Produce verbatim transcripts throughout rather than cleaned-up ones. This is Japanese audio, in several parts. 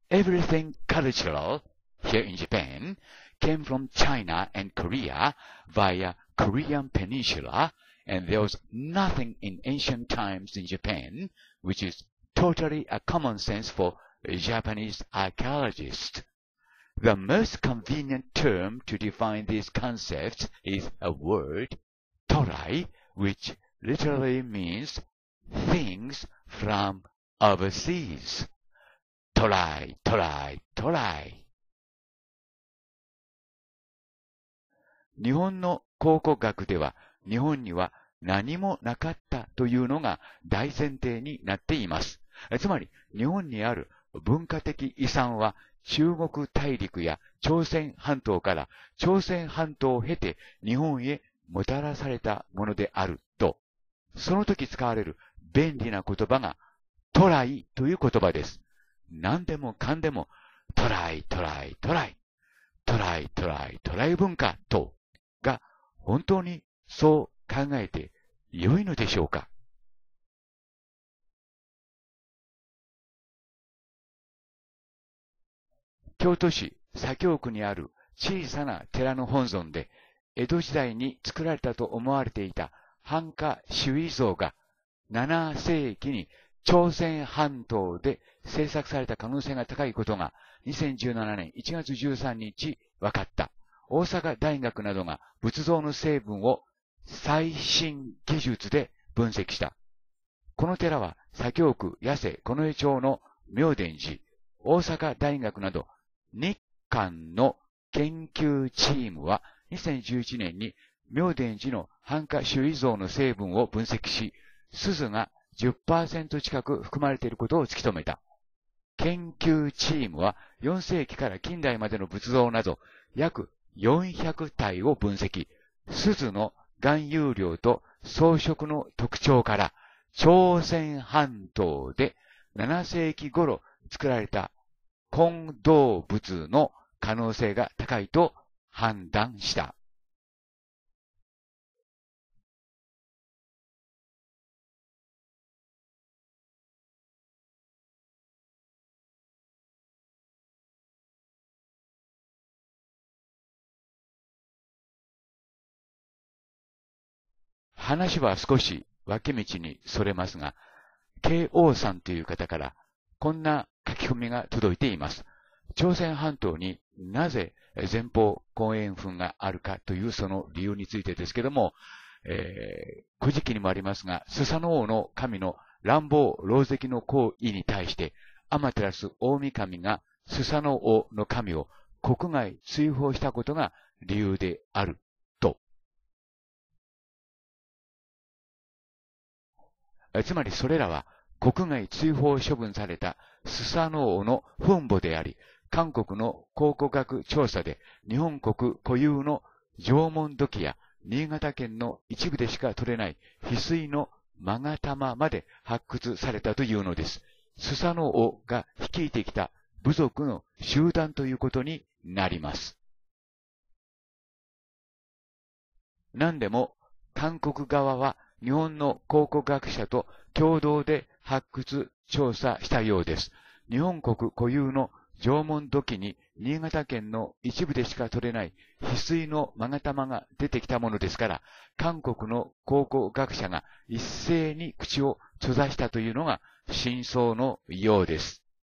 everything cultural here in Japan came from China and Korea via Korean Peninsula, and there was nothing in ancient times in Japan which is totally a common sense for Japanese archaeologists. The most convenient term to define these concepts is a word, torai, which literally means things from overseas. torai, torai, torai。日本の考古学では、日本には何もなかったというのが大前提になっています。つまり、日本にある文化的遺産は中国大陸や朝鮮半島から朝鮮半島を経て日本へもたらされたものであると、その時使われる便利な言葉がトライという言葉です。何でもかんでもトライトライトライ、トライトライトライ文化とが本当にそう考えて良いのでしょうか。京都市左京区にある小さな寺の本尊で、江戸時代に作られたと思われていた繁華首位像がなな世紀に朝鮮半島で制作された可能性が高いことがにせんじゅうななねんいちがつじゅうさんにち分かった。大阪大学などが仏像の成分を最新技術で分析した。この寺は左京区八瀬近衛町の妙典寺、大阪大学など日韓の研究チームはにせんじゅういちねんに妙典寺の繁華首位像の成分を分析し、錫が じゅっパーセント 近く含まれていることを突き止めた。研究チームはよん世紀から近代までの仏像など約よんひゃく体を分析。錫の含有量と装飾の特徴から朝鮮半島でなな世紀頃作られた金銅仏の可能性が高いと判断した。話は少し分け道にそれますが、ケーオー さんという方からこんな書き込みが届いています。朝鮮半島になぜ前方後円墳があるかというその理由についてですけども、えー、古事記にもありますが、スサノオの神の乱暴狼藉の行為に対して、天照大神がスサノオの神を国外追放したことが理由であると。つまりそれらは国外追放処分されたスサノオの墳墓であり、韓国の考古学調査で日本国固有の縄文土器や新潟県の一部でしか取れない翡翠の勾玉まで発掘されたというのです。スサノオが率いてきた部族の集団ということになります。何でも韓国側は日本の考古学者と共同で発掘調査したようです。日本国固有の縄文土器に新潟県の一部でしか取れない翡翠の勾玉が出てきたものですから、韓国の考古学者が一斉に口を閉ざしたというのが真相のようです。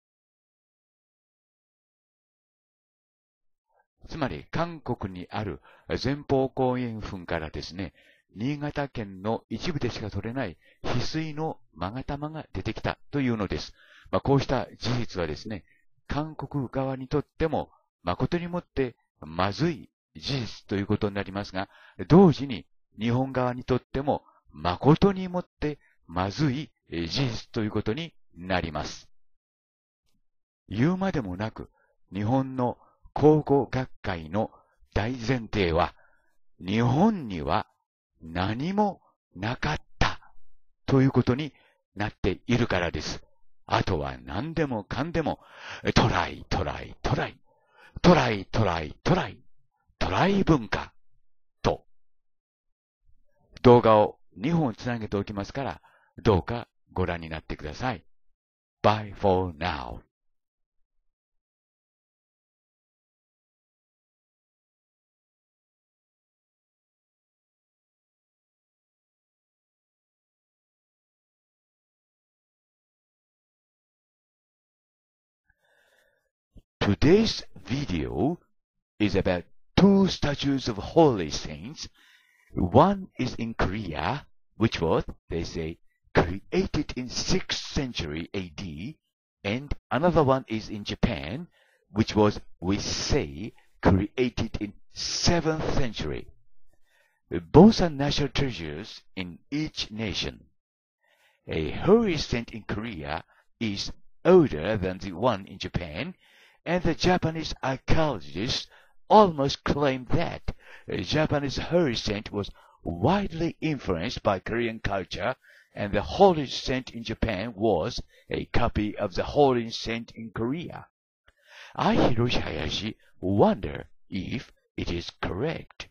つまり韓国にある前方後円墳からですね、新潟県の一部でしか取れない翡翠の勾玉が出てきたというのです。まあ、こうした事実はですね、韓国側にとっても誠にもってまずい事実ということになりますが、同時に日本側にとっても誠にもってまずい事実ということになります。言うまでもなく、日本の考古学会の大前提は、日本には何もなかったということになっているからです。あとは何でもかんでもトライトライトライトライトライトライトライ文化と動画をにほんつなげておきますから、どうかご覧になってください。Bye for now. Today's video is about two statues of holy saints. One is in Korea, which was, they say, created in sixth century A D, and another one is in Japan, which was, we say, created in seventh century. Both are national treasures in each nation. A holy saint in Korea is older than the one in Japan, and the Japanese archaeologists almost claim that a Japanese holy saint was widely influenced by Korean culture, and the holy saint in Japan was a copy of the holy saint in Korea. I, Hiroshi Hayashi, wonder if it is correct.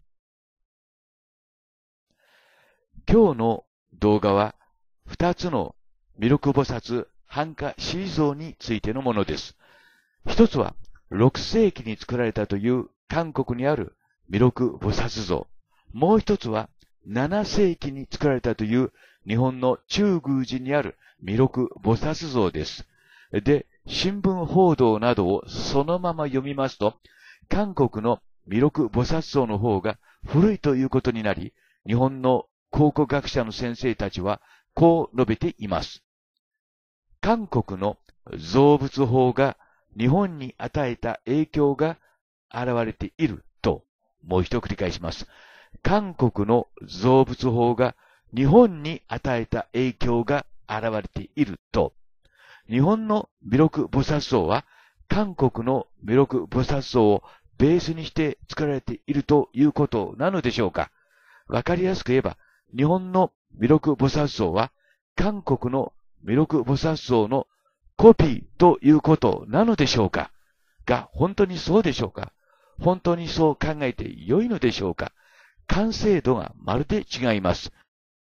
今日の動画は二つの弥勒菩薩半跏思像についてのものです。一つはろく世紀に作られたという韓国にある弥勒菩薩像。もう一つはなな世紀に作られたという日本の中宮寺にある弥勒菩薩像です。で、新聞報道などをそのまま読みますと、韓国の弥勒菩薩像の方が古いということになり、日本の考古学者の先生たちはこう述べています。韓国の造物法が日本に与えた影響が現れていると、もう一度繰り返します。韓国の造物法が日本に与えた影響が現れていると、日本の弥勒菩薩像は韓国の弥勒菩薩像をベースにして作られているということなのでしょうか。わかりやすく言えば、日本の弥勒菩薩像は韓国の弥勒菩薩像のコピーということなのでしょうか。が、本当にそうでしょうか。本当にそう考えて良いのでしょうか。完成度がまるで違います。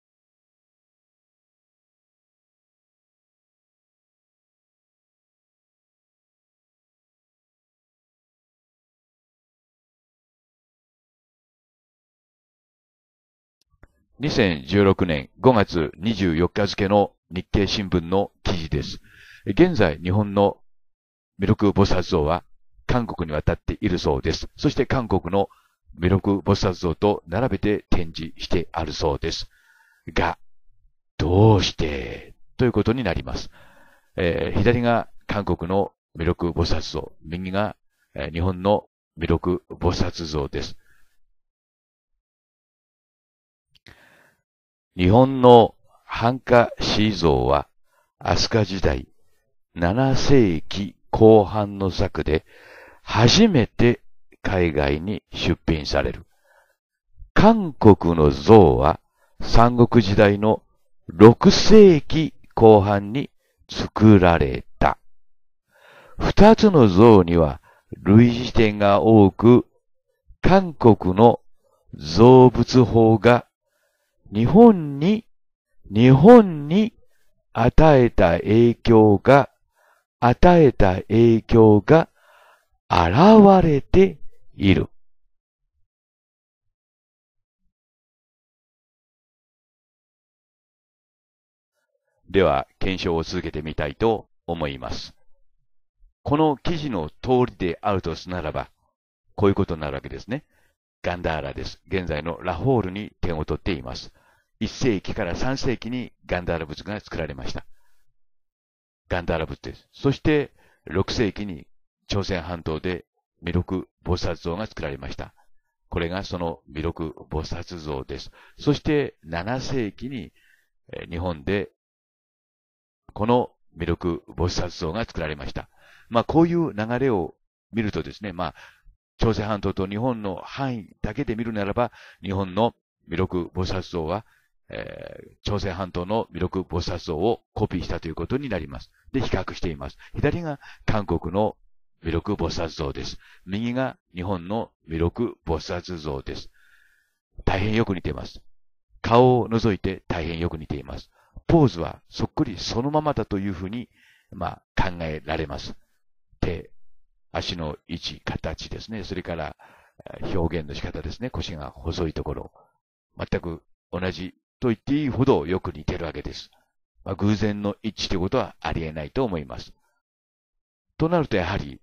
にせんじゅうろくねんごがつにじゅうよっか付の日経新聞の記事です。現在、日本の弥勒菩薩像は韓国に渡っているそうです。そして韓国の弥勒菩薩像と並べて展示してあるそうです。が、どうしてということになります。えー、左が韓国の弥勒菩薩像、右が、えー、日本の弥勒菩薩像です。日本の半跏思像は飛鳥時代なな世紀後半の作で初めて海外に出品される。韓国の像は三国時代のろく世紀後半に作られた。二つの像には類似点が多く、韓国の造物法が日本に、日本に与えた影響が、与えた影響が現れている。では、検証を続けてみたいと思います。この記事の通りであるとすならば、こういうことになるわけですね。ガンダーラです。現在のラホールに点を取っています。いっ世紀からさん世紀にガンダーラ仏が作られました。ガンダーラ仏です。そして、ろく世紀に朝鮮半島で弥勒菩薩像が作られました。これがその弥勒菩薩像です。そして、なな世紀に日本でこの弥勒菩薩像が作られました。まあ、こういう流れを見るとですね、まあ、朝鮮半島と日本の範囲だけで見るならば、日本の弥勒菩薩像は、えー、朝鮮半島の弥勒菩薩像をコピーしたということになります。で、比較しています。左が韓国の弥勒菩薩像です。右が日本の弥勒菩薩像です。大変よく似ています。顔を除いて大変よく似ています。ポーズはそっくりそのままだというふうに、まあ、考えられます。手、足の位置、形ですね。それから表現の仕方ですね。腰が細いところ。全く同じと言っていいほどよく似てるわけです。まあ、偶然の一致ということはありえないと思います。となるとやはり、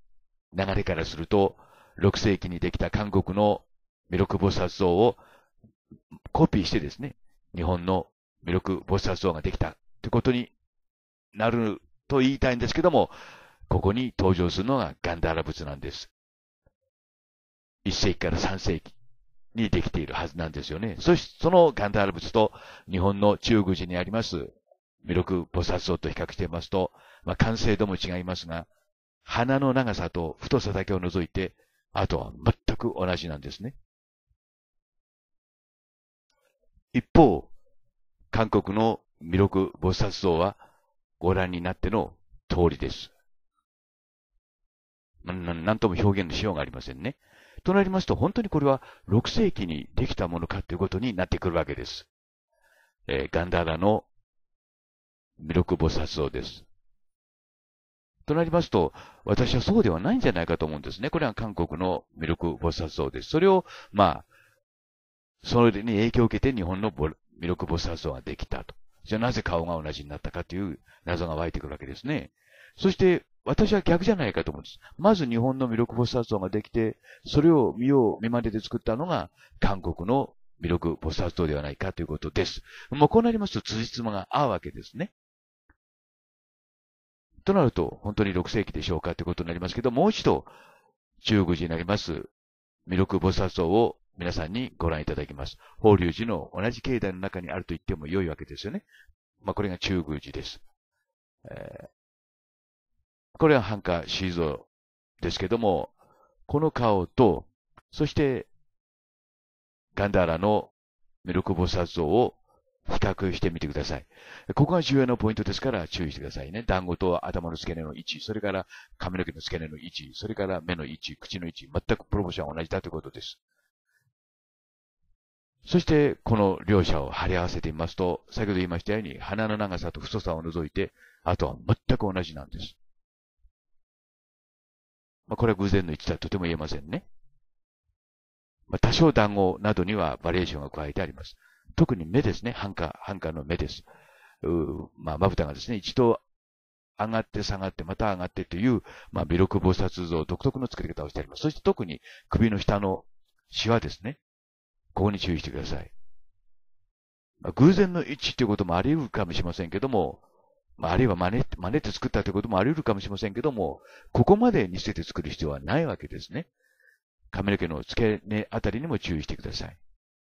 流れからすると、ろく世紀にできた韓国の弥勒菩薩像をコピーしてですね、日本の弥勒菩薩像ができたということになると言いたいんですけども、ここに登場するのがガンダーラ仏なんです。いっ世紀からさん世紀にできているはずなんですよね。そしてそのガンダーラ仏と日本の中宮寺にあります弥勒菩薩像と比較してみますと、まあ、完成度も違いますが、鼻の長さと太さだけを除いて、あとは全く同じなんですね。一方、韓国の弥勒菩薩像はご覧になっての通りです。な、なんとも表現のしようがありませんね。となりますと、本当にこれはろく世紀にできたものかということになってくるわけです。えー、ガンダーラの弥勒菩薩像です。となりますと、私はそうではないんじゃないかと思うんですね。これは韓国の弥勒菩薩像です。それを、まあ、それに影響を受けて日本の弥勒菩薩像ができたと。じゃあなぜ顔が同じになったかという謎が湧いてくるわけですね。そして、私は逆じゃないかと思うんです。まず日本の弥勒菩薩像ができて、それを見よう見まねで作ったのが韓国の弥勒菩薩像ではないかということです。もうこうなりますと辻褄が合うわけですね。となると、本当にろく世紀でしょうかということになりますけど、もう一度、中宮寺になります弥勒菩薩像を皆さんにご覧いただきます。法隆寺の同じ境内の中にあると言っても良いわけですよね。まあ、これが中宮寺です。えーこれは半夏シー像ですけども、この顔と、そして、ガンダーラの弥勒菩薩像を比較してみてください。ここが重要なポイントですから注意してくださいね。団子と頭の付け根の位置、それから髪の毛の付け根の位置、それから目の位置、口の位置、全くプロポーションは同じだということです。そして、この両者を貼り合わせてみますと、先ほど言いましたように、鼻の長さと太さを除いて、あとは全く同じなんです。まあ、これは偶然の一致だととても言えませんね。まあ、多少団子などにはバリエーションが加えてあります。特に目ですね。半夏、半夏の目です。うまあ、まぶたがですね、一度上がって下がってまた上がってという、まあ、弥勒菩薩像独特の作り方をしてあります。そして特に首の下のシワですね。ここに注意してください。まあ、偶然の一致ということもあり得るかもしれませんけども、まあ、あるいは真似、真似て作ったということもあり得るかもしれませんけども、ここまで似せて作る必要はないわけですね。髪の毛の付け根あたりにも注意してください。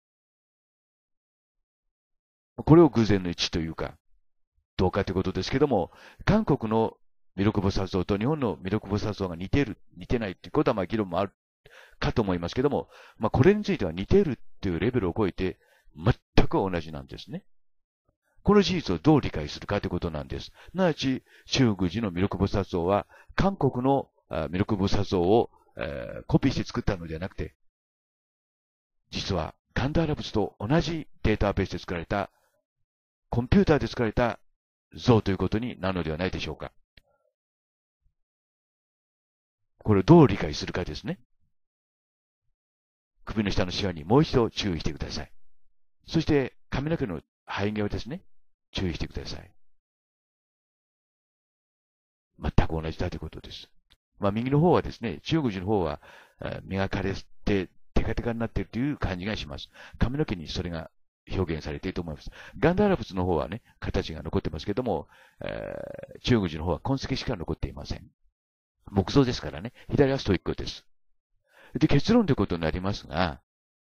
これを偶然の一致というか、どうかということですけども、韓国の弥勒菩薩像と日本の弥勒菩薩像が似ている、似てないということはまあ議論もあるかと思いますけども、まあこれについては似ているというレベルを超えて全く同じなんですね。この事実をどう理解するかということなんです。すなわち、中宮寺の弥勒菩薩像は、韓国の弥勒菩薩像を、えー、コピーして作ったのではなくて、実はガンダーラ仏と同じデータベースで作られた、コンピューターで作られた像ということになるのではないでしょうか。これをどう理解するかですね。首の下のシワにもう一度注意してください。そして、髪の毛の生え際ですね。注意してください。全く同じだということです。まあ、右の方はですね、中宮寺の方は、磨かれて、テカテカになっているという感じがします。髪の毛にそれが表現されていると思います。ガンダーラ仏の方はね、形が残ってますけども、えー、中宮寺の方は痕跡しか残っていません。木造ですからね、左はストイックです。で、結論ということになりますが、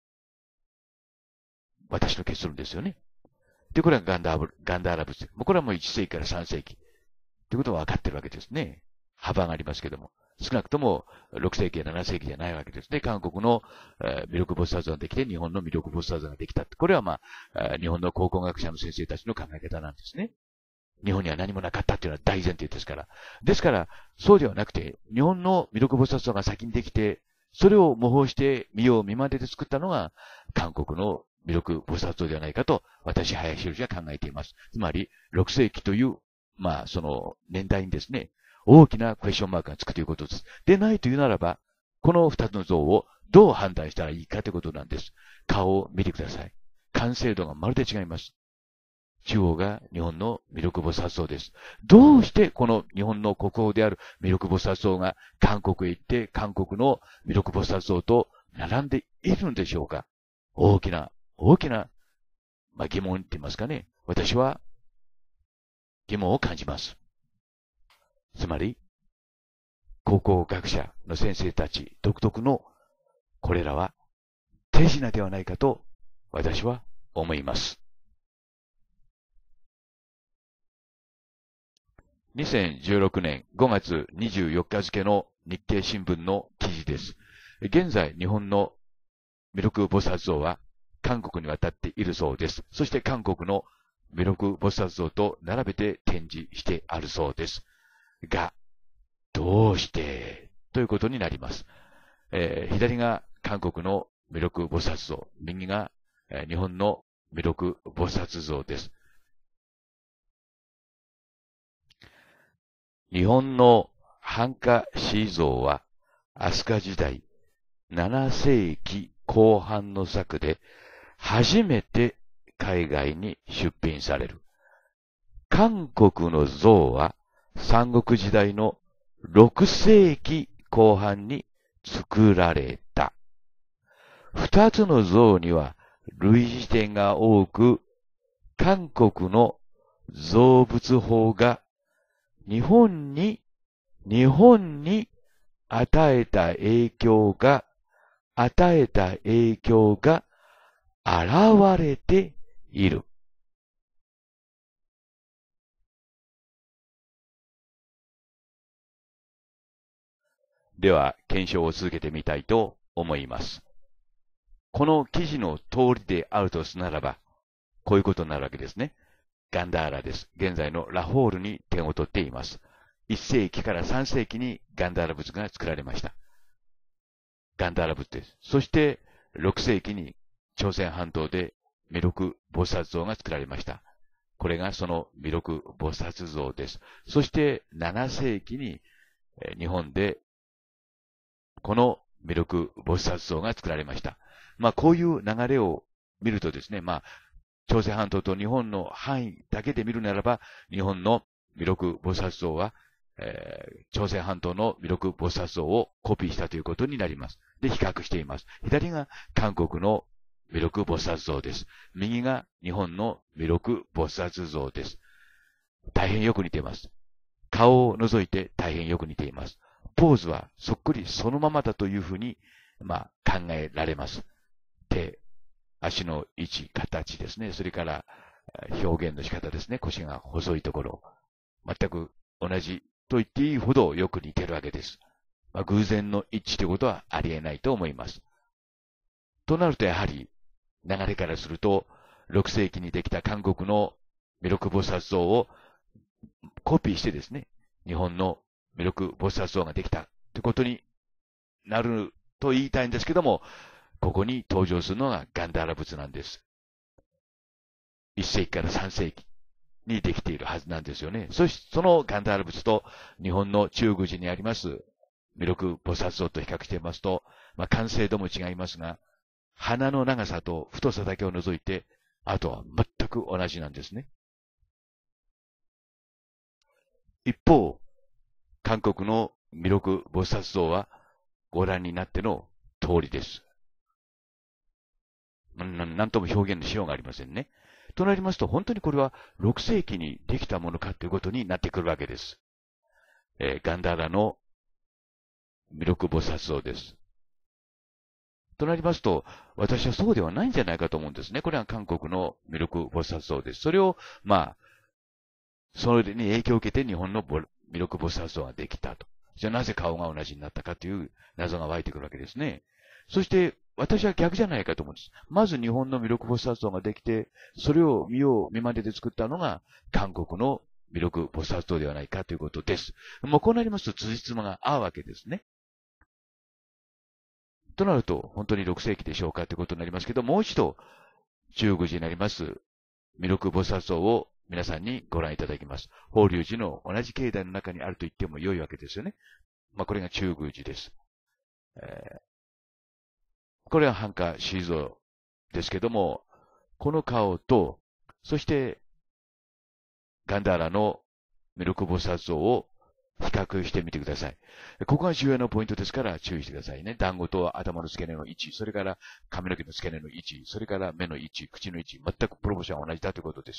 私の結論ですよね。で、これはガンダー、ガンダーラ仏。これはもういっ世紀からさん世紀。ということは分かってるわけですね。幅がありますけども。少なくともろく世紀やなな世紀じゃないわけですね。韓国の弥勒菩薩像ができて、日本の弥勒菩薩像ができた。これはまあ、日本の考古学者の先生たちの考え方なんですね。日本には何もなかったっていうのは大前提ですから。ですから、そうではなくて、日本の弥勒菩薩像が先にできて、それを模倣して見よう見まねで作ったのが、韓国の弥勒菩薩像ではないかと、私、林博士は考えています。つまり、ろく世紀という、まあ、その年代にですね、大きなクエスチョンマークがつくということです。でないというならば、この二つの像をどう判断したらいいかということなんです。顔を見てください。完成度がまるで違います。 中央が日本の弥勒菩薩像です。どうしてこの日本の国宝である弥勒菩薩像が韓国へ行って韓国の弥勒菩薩像と並んでいるんでしょうか？大きな、大きな、まあ、疑問って言いますかね。私は疑問を感じます。つまり、考古学者の先生たち独特のこれらは手品ではないかと私は思います。にせんじゅうろくねんごがつにじゅうよっか付の日経新聞の記事です。現在、日本の弥勒菩薩像は韓国に渡っているそうです。そして韓国の弥勒菩薩像と並べて展示してあるそうです。が、どうしてということになります。えー、左が韓国の弥勒菩薩像、右が、えー、日本の弥勒菩薩像です。日本の繁華シー像は飛鳥時代ななせいきこう半の作で初めて海外に出品される。韓国の像は三国時代のろくせいきこう半に作られた。二つの像には類似点が多く、韓国の造物法が日本に、日本に与えた影響が、与えた影響が現れている。では、検証を続けてみたいと思います。この記事の通りであるとすならば、こういうことになるわけですね。ガンダーラです。現在のラホールに点を取っています。いっせいきからさんせいきにガンダーラ仏が作られました。ガンダーラ仏です。そして、ろくせいきに朝鮮半島で弥勒菩薩像が作られました。これがその弥勒菩薩像です。そして、ななせいきに日本でこの弥勒菩薩像が作られました。まあ、こういう流れを見るとですね、まあ、朝鮮半島と日本の範囲だけで見るならば、日本の弥勒菩薩像は、えー、朝鮮半島の弥勒菩薩像をコピーしたということになります。で、比較しています。左が韓国の弥勒菩薩像です。右が日本の弥勒菩薩像です。大変よく似ています。顔を除いて大変よく似ています。ポーズはそっくりそのままだというふうに、まあ、考えられます。手、足の位置、形ですね。それから表現の仕方ですね。腰が細いところ。全く同じと言っていいほどよく似てるわけです。まあ、偶然の一致ということはありえないと思います。となるとやはり流れからするとろくせいきにできた韓国の弥勒菩薩像をコピーしてですね、日本の弥勒菩薩像ができたということになると言いたいんですけども、ここに登場するのがガンダーラ仏なんです。いっせいきからさんせいきにできているはずなんですよね。そしてそのガンダーラ仏と日本の中宮寺にあります弥勒菩薩像と比較してみますと、まあ、完成度も違いますが、鼻の長さと太さだけを除いて、あとは全く同じなんですね。一方、韓国の弥勒菩薩像はご覧になっての通りです。なんとも表現のしようがありませんね。となりますと、本当にこれはろくせいきにできたものかということになってくるわけです。えー、ガンダーラの弥勒菩薩像です。となりますと、私はそうではないんじゃないかと思うんですね。これは韓国の弥勒菩薩像です。それを、まあ、それに影響を受けて日本の弥勒菩薩像ができたと。じゃあなぜ顔が同じになったかという謎が湧いてくるわけですね。そして、私は逆じゃないかと思うんです。まず日本の弥勒菩薩像ができて、それを見よう見まねで作ったのが韓国の弥勒菩薩像ではないかということです。もうこうなりますと辻褄が合うわけですね。となると、本当にろくせいきでしょうかということになりますけど、もう一度、中宮寺になります弥勒菩薩像を皆さんにご覧いただきます。法隆寺の同じ境内の中にあると言っても良いわけですよね。まあ、これが中宮寺です。えー、これは繁華シー像ですけども、この顔と、そしてガンダーラの弥勒菩薩像を比較してみてください。ここが重要なポイントですから注意してくださいね。団子と頭の付け根の位置、それから髪の毛の付け根の位置、それから目の位置、口の位置、全くプロポーションは同じだということです。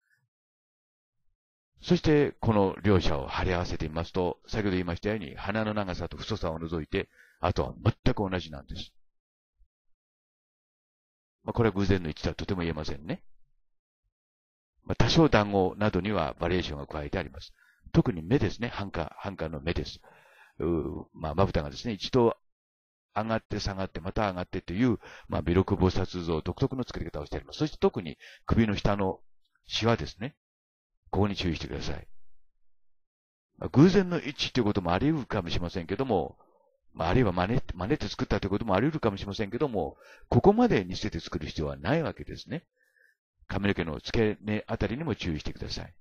そして、この両者を貼り合わせてみますと、先ほど言いましたように、鼻の長さと太さを除いて、あとは全く同じなんです。まあ、これは偶然の一致とはとても言えませんね。まあ、多少団子などにはバリエーションが加えてあります。特に目ですね。半下、半下の目です。うまあ、まぶたがですね、一度上がって下がって、また上がってという、まあ、弥勒菩薩像独特の作り方をしてあります。そして特に首の下のシワですね。ここに注意してください。まあ、偶然の一致ということもあり得るかもしれませんけども、まあ、あるいは真似、真似て作ったということもあり得るかもしれませんけども、ここまで似せて作る必要はないわけですね。髪の毛の付け根あたりにも注意してください。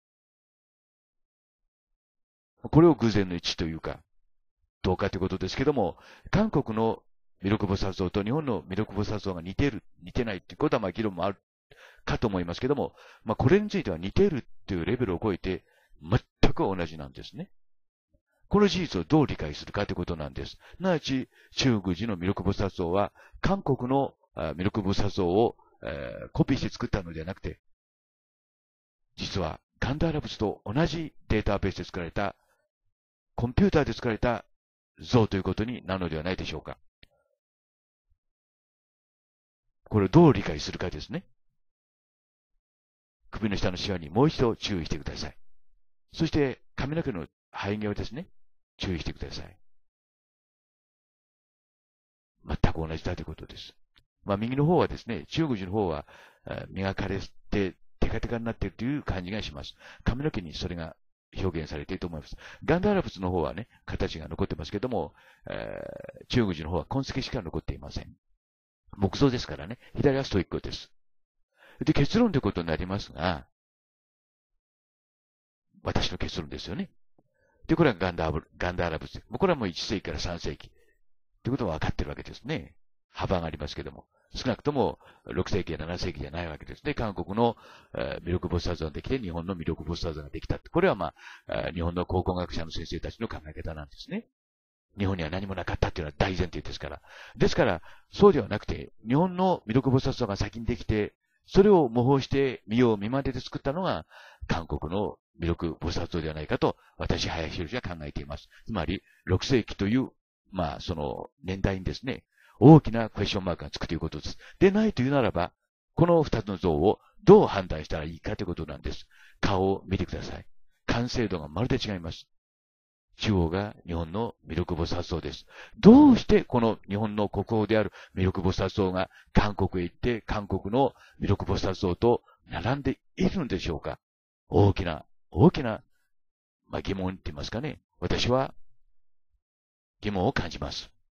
これを偶然の一致というか、どうかということですけども、韓国の弥勒菩薩像と日本の弥勒菩薩像が似ている、似てないということは、まあ、議論もあるかと思いますけども、まあ、これについては似ているというレベルを超えて、全く同じなんですね。この事実をどう理解するかということなんです。すなわち、中国人の弥勒菩薩像は、韓国の弥勒菩薩像を、えー、コピーして作ったのではなくて、実はガンダーラ仏と同じデータベースで作られた、コンピューターで作られた像ということになるのではないでしょうか。これをどう理解するかですね。首の下のシワにもう一度注意してください。そして髪の毛の生え際ですね。注意してください。全く同じだということです。まあ、右の方はですね、中国人の方は磨かれてテカテカになっているという感じがします。髪の毛にそれが表現されていると思います。ガンダーラ仏の方はね、形が残ってますけども、えー、中国人の方は痕跡しか残っていません。木造ですからね、左はストイックです。で、結論ということになりますが、私の結論ですよね。で、これはガンダー、ガンダーラ仏。これはもういち世紀からさん世紀。ということは分かってるわけですね。幅がありますけども。少なくともろく世紀やなな世紀じゃないわけですね。韓国の弥勒菩薩像ができて、日本の弥勒菩薩像ができた。これはまあ、日本の考古学者の先生たちの考え方なんですね。日本には何もなかったっていうのは大前提ですから。ですから、そうではなくて、日本の弥勒菩薩像が先にできて、それを模倣して見よう見まねで作ったのが、韓国の弥勒菩薩像ではないかと、私、林博士は考えています。つまり、ろく世紀という、まあ、その年代にですね、大きなクエスチョンマークがつくということです。でないというならば、この二つの像をどう判断したらいいかということなんです。顔を見てください。完成度がまるで違います。中央が日本の弥勒菩薩像です。どうしてこの日本の国宝である弥勒菩薩像が韓国へ行って韓国の弥勒菩薩像と並んでいるのでしょうか。大きな、大きな、まあ、疑問って言いますかね。私は疑問を感じます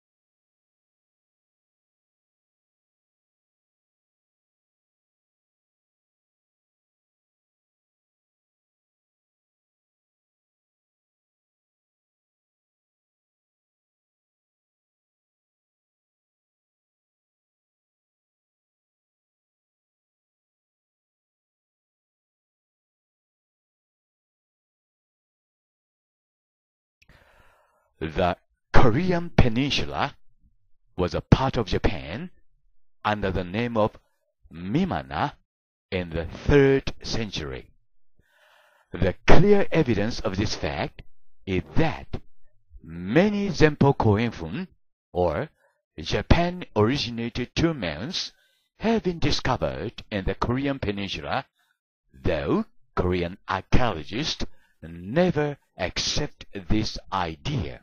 。The Korean Peninsula was a part of Japan under the name of Mimana in the third century. The clear evidence of this fact is that many Zempo Koenfun, or Japan-originated tombstones, have been discovered in the Korean Peninsula, though Korean archaeologists never accept this idea.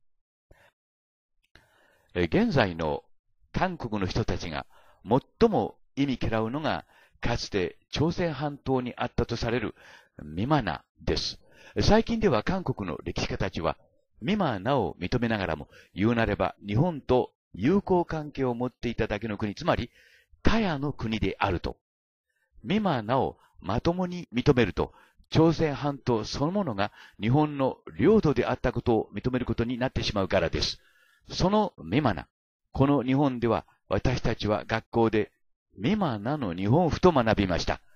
現在の韓国の人たちが最も忌み嫌うのが、かつて朝鮮半島にあったとされるミマナです。最近では韓国の歴史家たちは、ミマナを認めながらも、言うなれば日本と友好関係を持っていただけの国、つまり、カヤの国であると。ミマナをまともに認めると、朝鮮半島そのものが日本の領土であったことを認めることになってしまうからです。そのミマナ、この日本では私たちは学校でミマナの日本譜と学びました。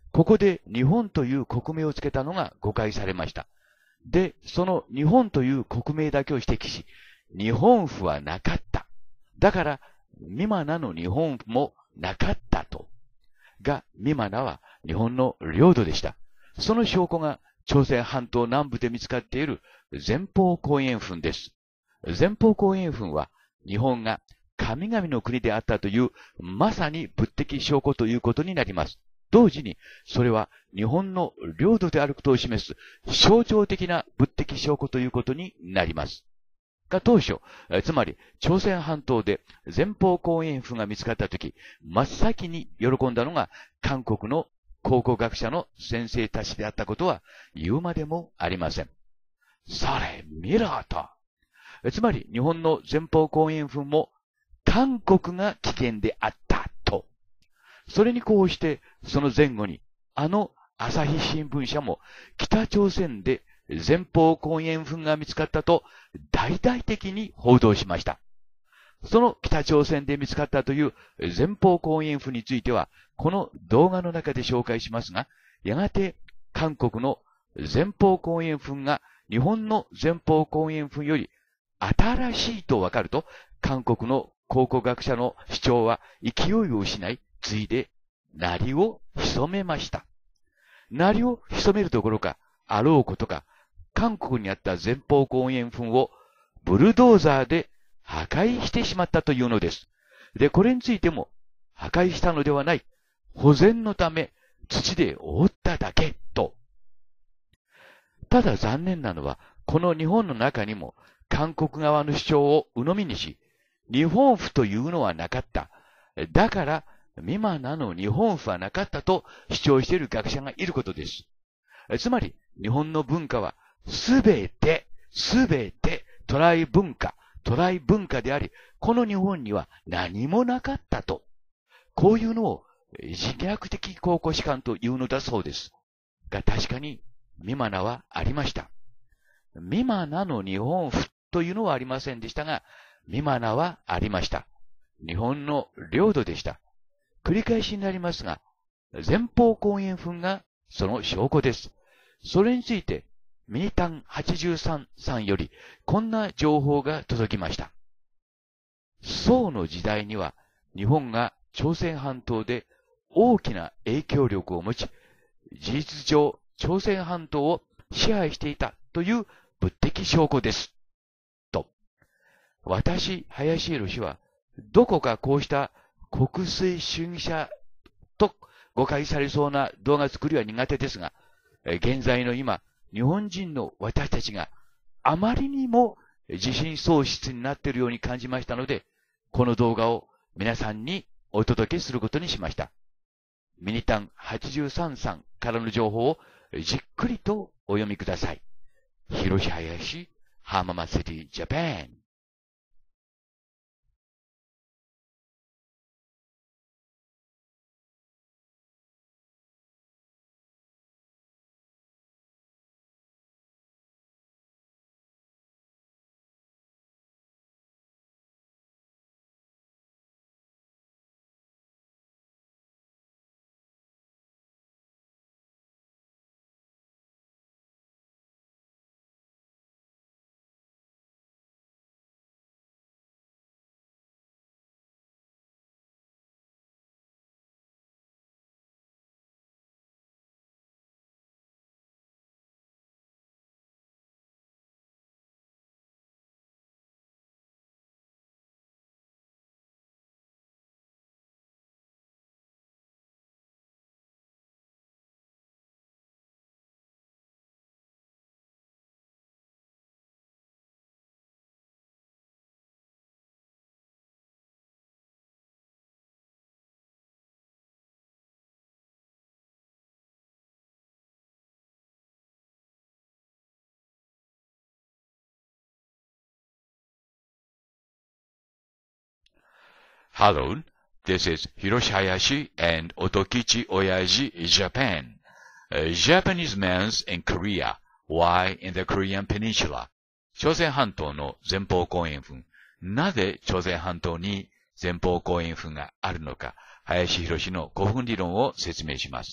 ここで日本という国名をつけたのが誤解されました。で、その日本という国名だけを指摘し、日本府はなかった。だから、ミマナの日本府もなかったと。が、ミマナは日本の領土でした。その証拠が朝鮮半島南部で見つかっている前方後円墳です。前方後円墳は日本が神々の国であったというまさに物的証拠ということになります。同時にそれは日本の領土であることを示す象徴的な物的証拠ということになります。が当初、つまり朝鮮半島で前方後円墳が見つかったとき、真っ先に喜んだのが韓国の考古学者の先生たちであったことは言うまでもありません。それ見ろと。つまり日本の前方後円墳も韓国が危険であったと。それにこうしてその前後にあの朝日新聞社も北朝鮮で前方後円墳が見つかったと大々的に報道しました。その北朝鮮で見つかったという前方後円墳については、この動画の中で紹介しますが、やがて韓国の前方後円墳が日本の前方後円墳より新しいとわかると、韓国の考古学者の主張は勢いを失い、ついで、鳴りを潜めました。鳴りを潜めるどころか、あろうことか、韓国にあった前方後円墳をブルドーザーで破壊してしまったというのです。で、これについても、破壊したのではない、保全のため土で覆っただけと。ただ残念なのは、この日本の中にも韓国側の主張を鵜呑みにし、日本府というのはなかった。だから、ミマナの日本府はなかったと主張している学者がいることです。つまり、日本の文化はすべて、すべて渡来文化、渡来文化であり、この日本には何もなかったと。こういうのを自虐的考古史観というのだそうです。が確かに、ミマナはありました。ミマナの日本府というのはありませんでしたが、ミマナはありました。日本の領土でした。繰り返しになりますが、前方後円墳がその証拠です。それについて、ミニタンはちじゅうさんさんよりこんな情報が届きました。宋の時代には日本が朝鮮半島で大きな影響力を持ち、事実上朝鮮半島を支配していたという物的証拠です。と。私、林博は、どこかこうした国粋主義者と誤解されそうな動画作りは苦手ですが、現在の今、日本人の私たちがあまりにも自信喪失になっているように感じましたので、この動画を皆さんにお届けすることにしました。ミニタンはちじゅうさんさんからの情報をじっくりとお読みください。広し林、浜松シティ、ジャパン。Hello, this is Hiroshi Hayashi and Otokichi Oyaji, Japan. Uh, Japanese men in Korea, why in the Korean Peninsula? 朝鮮半島の前方後円墳。なぜ朝鮮半島に前方後円墳があるのか、林博のごふん理論を説明します。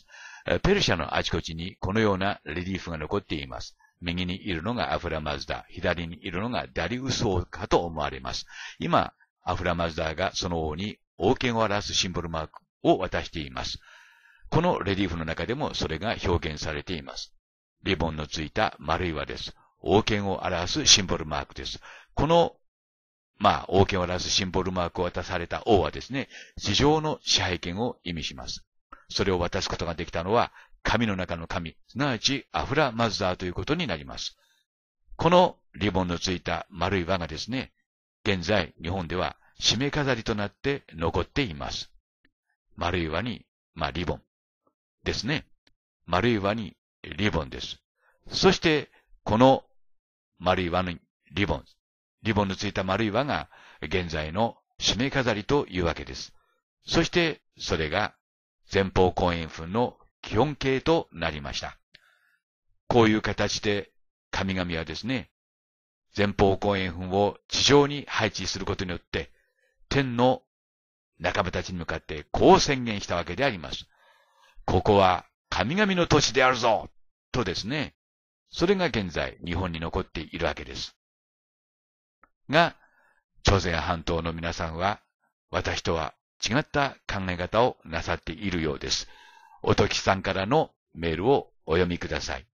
ペルシャのあちこちにこのようなレリーフが残っています。右にいるのがアフラマズダ、左にいるのがダリウス王かと思われます。今、アフラマズダがその王に王権を表すシンボルマークを渡しています。このレリーフの中でもそれが表現されています。リボンのついた丸い輪です。王権を表すシンボルマークです。この、まあ、王権を表すシンボルマークを渡された王はですね、地上の支配権を意味します。それを渡すことができたのは、神の中の神、すなわちアフラマズダーということになります。このリボンのついた丸い輪がですね、現在日本では締め飾りとなって残っています。丸い輪に、まあ、リボンですね。丸い輪にリボンです。そして、この丸い輪にリボン、リボンのついた丸い輪が現在の締め飾りというわけです。そして、それが前方後円墳の基本形となりました。こういう形で神々はですね、前方後円墳を地上に配置することによって、天の仲間たちに向かってこう宣言したわけであります。ここは神々の都市であるぞとですね、それが現在日本に残っているわけです。が、朝鮮半島の皆さんは、私とは違った考え方をなさっているようです。おときさんからのメールをお読みください。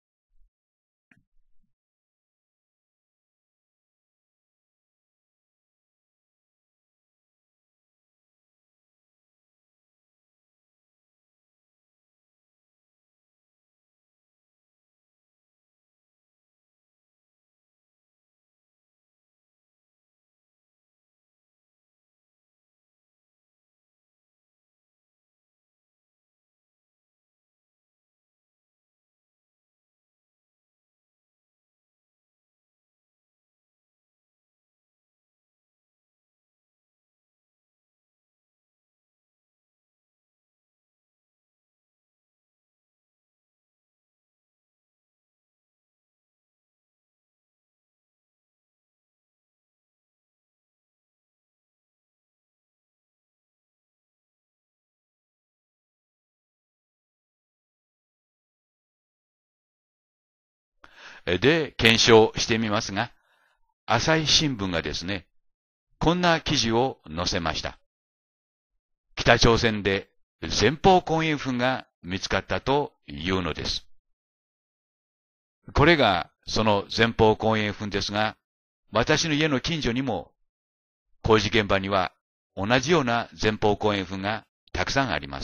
で、検証してみますが、朝日新聞がですね、こんな記事を載せました。北朝鮮で前方後円墳が見つかったというのです。これがその前方後円墳ですが、私の家の近所にも工事現場には同じような前方後円墳がたくさんあります。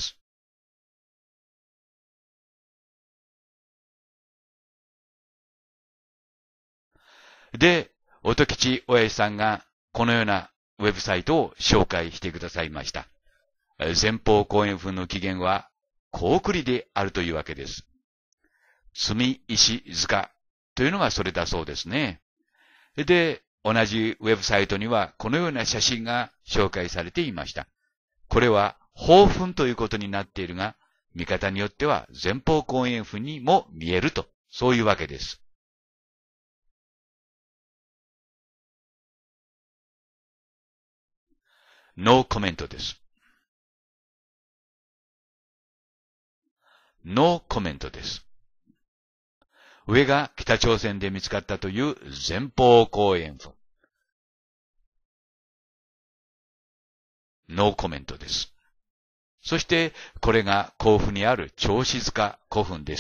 で、音吉親父さんがこのようなウェブサイトを紹介してくださいました。前方後円墳の起源は高句麗であるというわけです。積石塚というのがそれだそうですね。で、同じウェブサイトにはこのような写真が紹介されていました。これは宝墳ということになっているが、見方によっては前方後円墳にも見えると、そういうわけです。ノーコメントです。ノーコメントです。上が北朝鮮で見つかったという前方後円墳。ノーコメントです。そして、これが甲府にある銚子塚古墳です。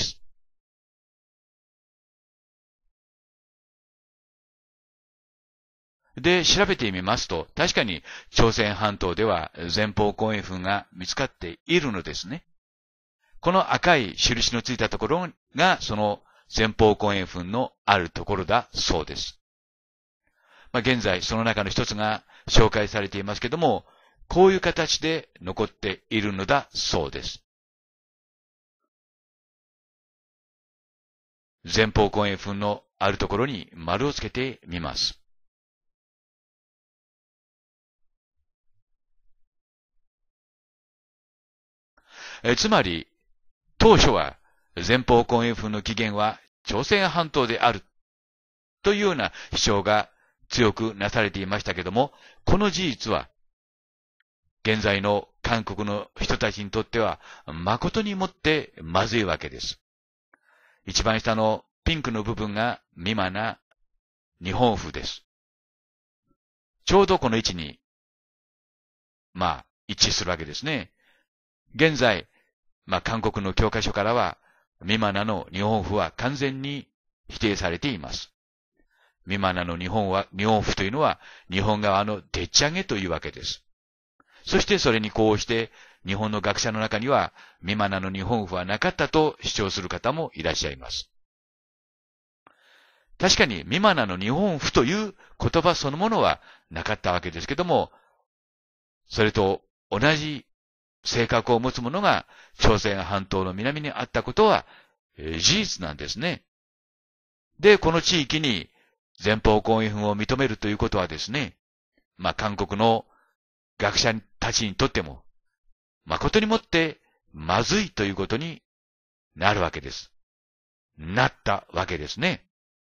で、調べてみますと、確かに朝鮮半島では前方後円墳が見つかっているのですね。この赤い印のついたところが、その前方後円墳のあるところだそうです。まあ、現在、その中の一つが紹介されていますけども、こういう形で残っているのだそうです。前方後円墳のあるところに丸をつけてみます。えつまり、当初は前方後円墳の起源は朝鮮半島であるというような主張が強くなされていましたけども、この事実は現在の韓国の人たちにとっては誠にもってまずいわけです。一番下のピンクの部分が美馬な日本風です。ちょうどこの位置に、まあ、一致するわけですね。現在、まあ、韓国の教科書からは、美馬なの日本風は完全に否定されています。美馬なの日本は、日本風というのは、日本側のでっち上げというわけです。そしてそれにこうして、日本の学者の中には、美馬なの日本風はなかったと主張する方もいらっしゃいます。確かに、美馬なの日本風という言葉そのものはなかったわけですけども、それと同じ性格を持つものが朝鮮半島の南にあったことは、えー、事実なんですね。で、この地域に前方後円墳を認めるということはですね、まあ、韓国の学者たちにとっても、誠にもってまずいということになるわけです。なったわけですね。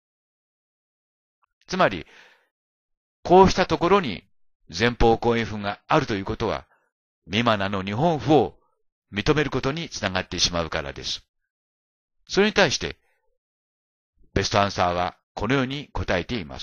つまり、こうしたところに前方後円墳があるということは、美馬なの日本風を認めることにつながってしまうからです。それに対して、ベストアンサーはこのように答えています。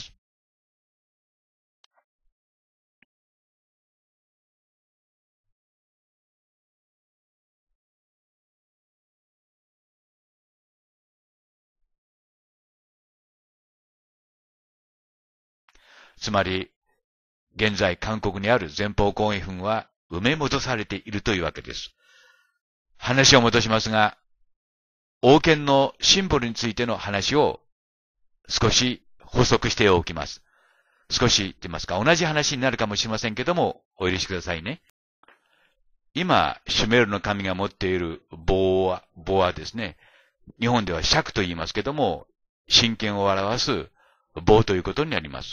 つまり、現在韓国にある前方後円墳は埋め戻されているというわけです。話を戻しますが、王権のシンボルについての話を少し補足しておきます。少し言ってますか、同じ話になるかもしれませんけども、お許しくださいね。今、シュメールの神が持っている棒は、棒はですね、日本では尺と言いますけども、神権を表す棒ということになります。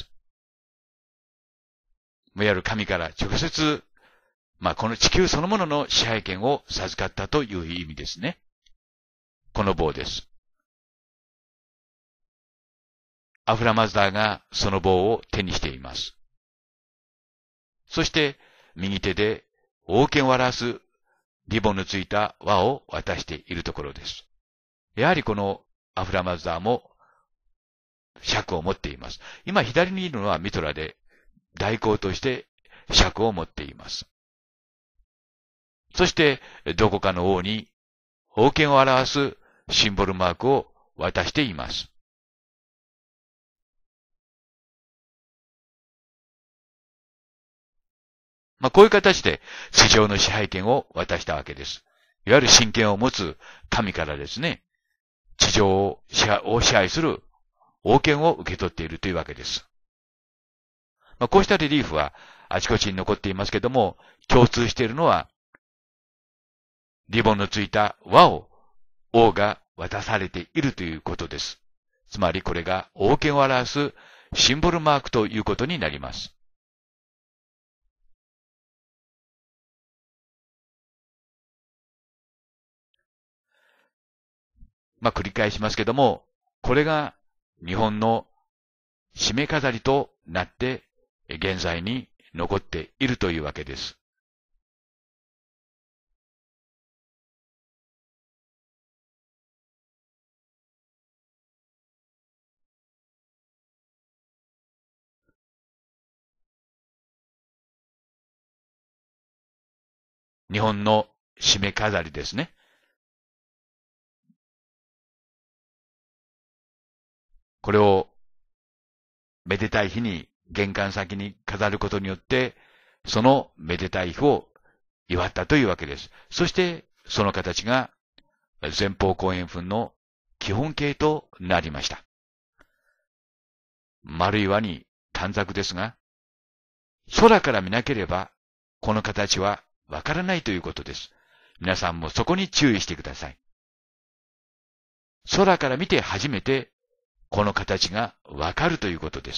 いわゆる神から直接、まあ、この地球そのものの支配権を授かったという意味ですね。この棒です。アフラマズダーがその棒を手にしています。そして、右手で王権を表すリボンのついた輪を渡しているところです。やはりこのアフラマズダーも尺を持っています。今左にいるのはミトラで、代行として尺を持っています。そして、どこかの王に王権を表すシンボルマークを渡しています。まあ、こういう形で地上の支配権を渡したわけです。いわゆる神権を持つ神からですね、地上を支配する王権を受け取っているというわけです。まあ、こうしたリリーフはあちこちに残っていますけども、共通しているのは、リボンのついた輪を王が渡されているということです。つまりこれが王権を表すシンボルマークということになります。まあ、繰り返しますけども、これが日本の締め飾りとなって現在に残っているというわけです。日本の締め飾りですね。これをめでたい日に玄関先に飾ることによって、そのめでたい日を祝ったというわけです。そして、その形が前方後円墳の基本形となりました。丸い輪に短冊ですが、空から見なければ、この形はわからないということです。皆さんもそこに注意してください。空から見て初めて、この形がわかるということです。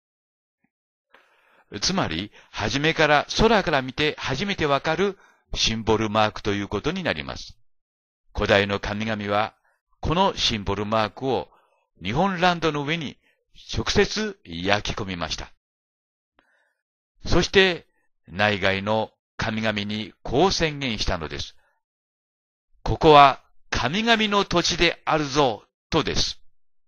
つまり、初めから、空から見て初めてわかるシンボルマークということになります。古代の神々は、このシンボルマークを日本ランドの上に直接焼き込みました。そして、内外の神々にこう宣言したのです。ここは神々の土地であるぞ、とです。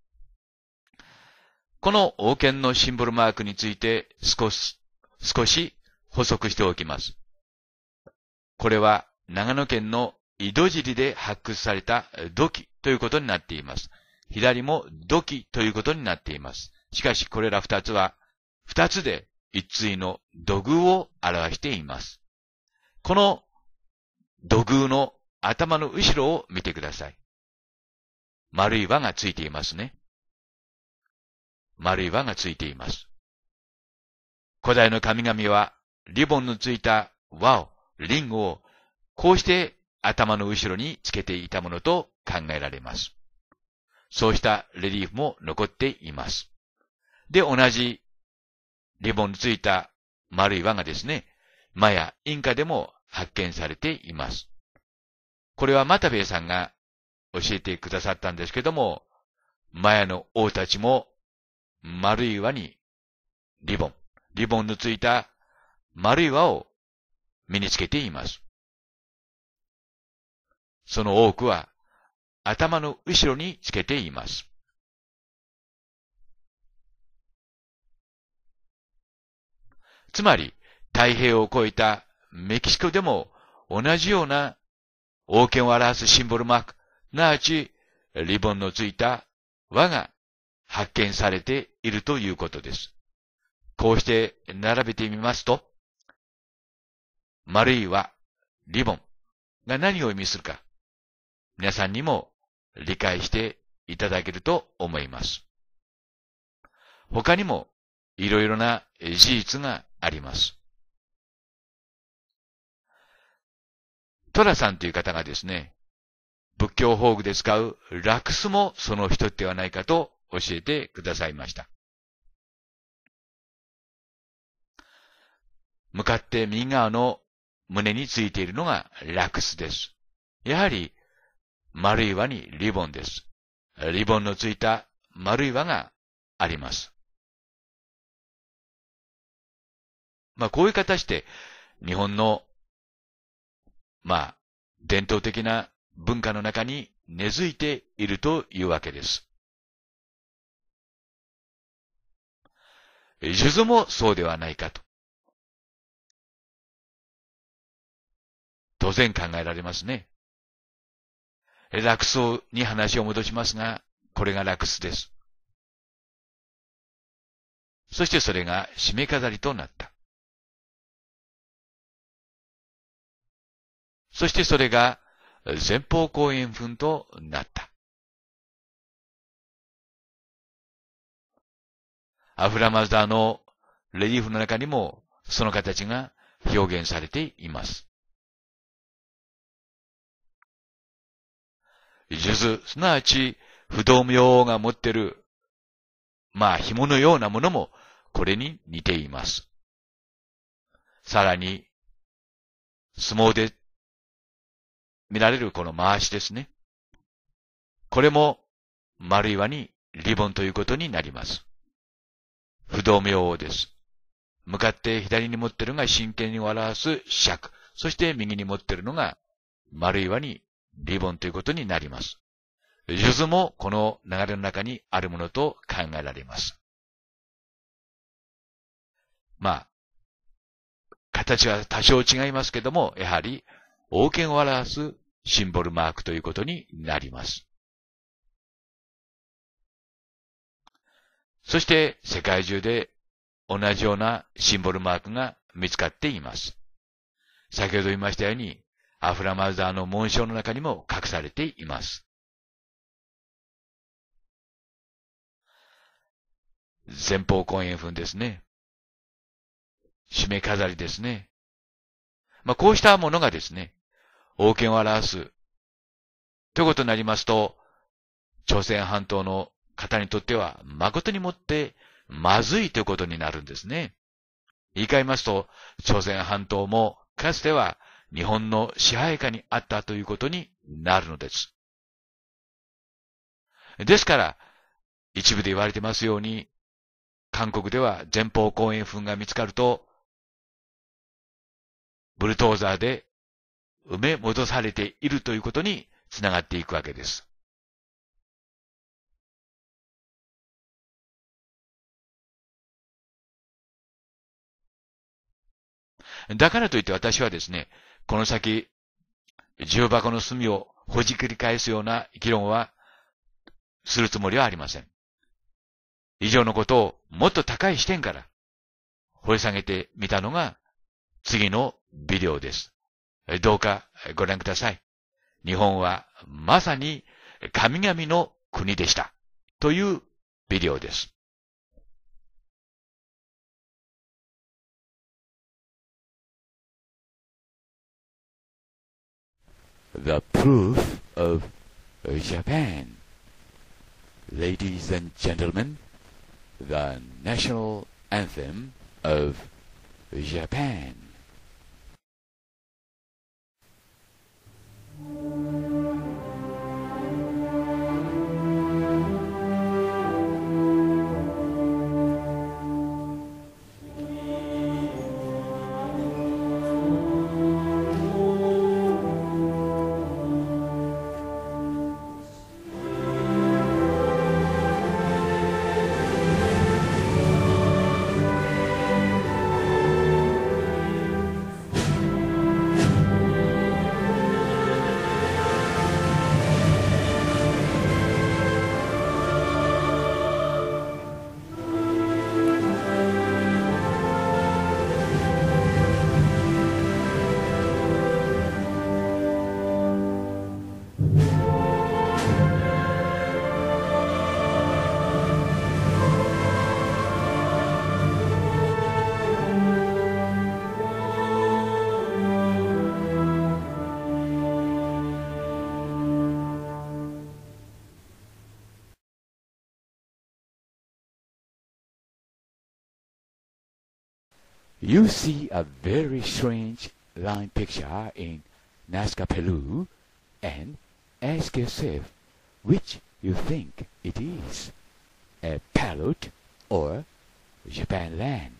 この王権のシンボルマークについて少し、少し補足しておきます。これは長野県の井戸尻で発掘された土器ということになっています。左も土器ということになっています。しかしこれら二つは、二つで一対の土偶を表しています。この土偶の頭の後ろを見てください。丸い輪がついていますね。丸い輪がついています。古代の神々はリボンのついた輪を、リングを、こうして頭の後ろにつけていたものと考えられます。そうしたレリーフも残っています。で、同じリボンのついた丸い輪がですね、マヤ、インカでも発見されています。これはマタベイさんが教えてくださったんですけども、マヤの王たちも丸い輪にリボン、リボンのついた丸い輪を身につけています。その多くは頭の後ろにつけています。つまり、太平洋を越えたメキシコでも同じような王権を表すシンボルマーク、すなわちリボンのついた輪が発見されているということです。こうして並べてみますと、丸い輪、リボンが何を意味するか、皆さんにも理解していただけると思います。他にもいろいろな事実があります。トラさんという方がですね、仏教法具で使うラクスもその一つではないかと教えてくださいました。向かって右側の胸についているのがラクスです。やはり丸い輪にリボンです。リボンのついた丸い輪があります。まあこういう形で日本のまあ伝統的な文化の中に根付いているというわけです。数珠もそうではないかと。当然考えられますね。ラクスに話を戻しますが、これがラクスです。そしてそれが締め飾りとなった。そしてそれが前方後円墳となった。アフラマズダのレリーフの中にもその形が表現されています。数珠、すなわち不動明王が持っている、まあ紐のようなものもこれに似ています。さらに、相撲で見られるこの回しですね。これも丸い輪にリボンということになります。不動明王です。向かって左に持っているのが真剣に表す尺。そして右に持っているのが丸い輪にリボンということになります。数珠もこの流れの中にあるものと考えられます。まあ、形は多少違いますけども、やはり王権を表すシンボルマークということになります。そして世界中で同じようなシンボルマークが見つかっています。先ほど言いましたように、アフラマザーの紋章の中にも隠されています。前方後円墳ですね。締め飾りですね。まあ、こうしたものがですね、王権を表す。ということになりますと、朝鮮半島の方にとっては誠にもってまずいということになるんですね。言い換えますと、朝鮮半島もかつては日本の支配下にあったということになるのです。ですから、一部で言われてますように、韓国では前方後円墳が見つかると、 ブルドーザーで埋め戻されているということにつながっていくわけです。だからといって私はですね、この先、重箱の隅をほじくり返すような議論はするつもりはありません。以上のことをもっと高い視点から掘り下げてみたのが次のビデオです。どうかご覧ください。日本はまさに神々の国でしたというビデオです。The Proof of Japan. Ladies and gentlemen, the national anthem of Japan. You see a very strange line picture in Nazca, Peru, and ask yourself which you think it is, a parrot or Japan land.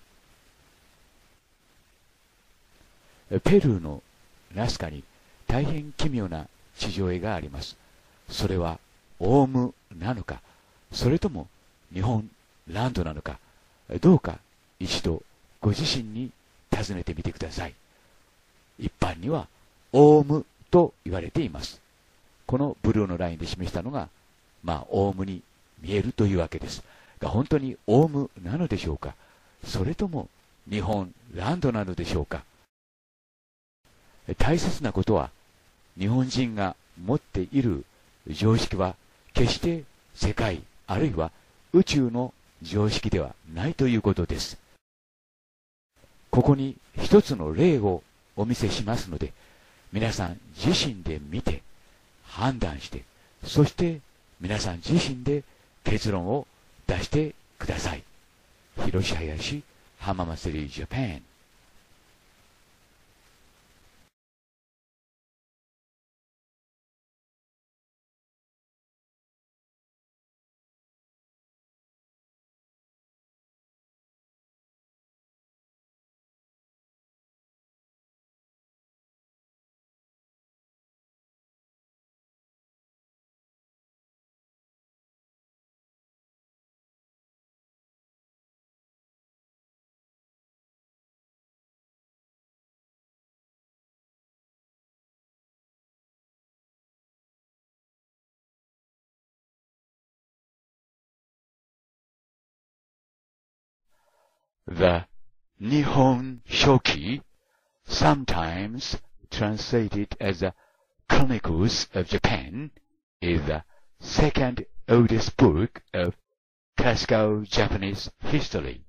ペルーのナスカに大変奇妙な地上絵があります。それはオウムなのか、それとも日本ランドなのか、どうか一度ご自身に尋ねてみてください。一般にはオウムと言われています。このブルーのラインで示したのが、まあオウムに見えるというわけですが、本当にオウムなのでしょうか、それとも日本ランドなのでしょうか。大切なことは、日本人が持っている常識は決して世界あるいは宇宙の常識ではないということです。ここに一つの例をお見せしますので、皆さん自身で見て判断して、そして皆さん自身で結論を出してください。広林浜祭りジャパン。The Nihon Shoki, sometimes translated as the Chronicles of Japan, is the second oldest book of classical Japanese history.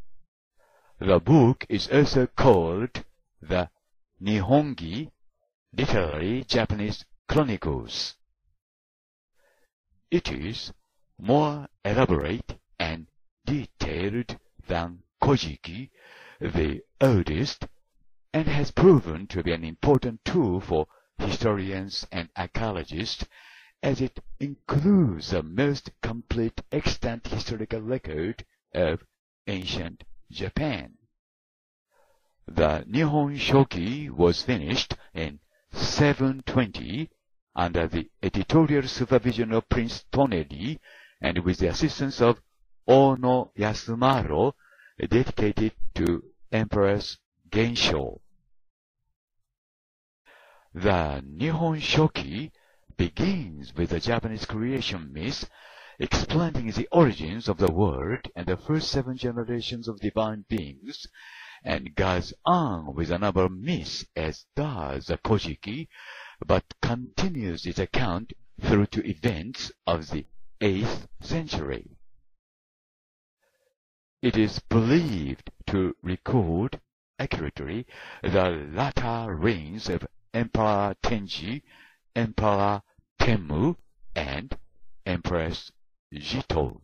The book is also called the Nihongi, literally Japanese Chronicles. It is more elaborate and detailed than Kojiki, the oldest, and has proven to be an important tool for historians and archaeologists, as it includes the most complete extant historical record of ancient Japan. The Nihon Shoki was finished in seven twenty under the editorial supervision of Prince Toneri and with the assistance of Ono Yasumaro, dedicated to Empress Gensho. The Nihon Shoki begins with the Japanese creation myth, explaining the origins of the world and the first seven generations of divine beings, and goes on with a number of myths as does the Kojiki, but continues its account through to events of the eighth century. It is believed to record accurately the latter reigns of Emperor Tenji, Emperor Tenmu, and Empress Jito.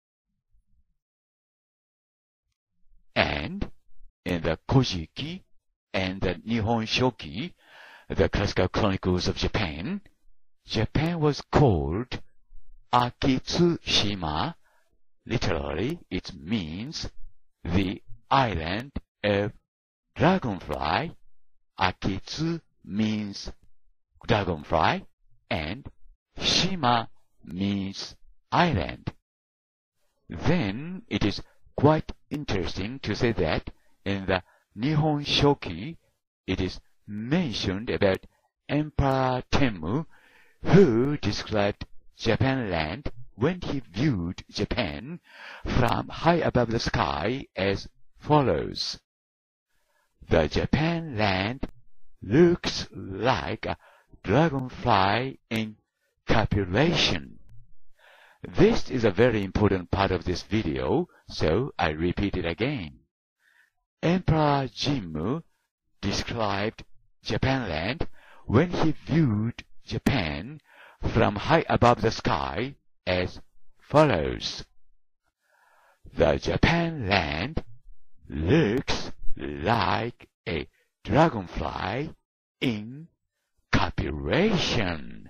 And in the Kojiki and the Nihon Shoki, the classical chronicles of Japan, Japan was called Akitsushima. Literally, it means the island of dragonfly. Akitsu means dragonfly, and Shima means island. Then it is quite interesting to say that in the Nihon Shoki, it is mentioned about Emperor Tenmu, who described Japan land when he viewed Japan from high above the sky as follows. The Japan land looks like a dragonfly in copulation. This is a very important part of this video, so I repeat it again. Emperor Jimmu described Japan land when he viewed Japan from high above the sky as follows. The Japan land looks like a dragonfly in copulation.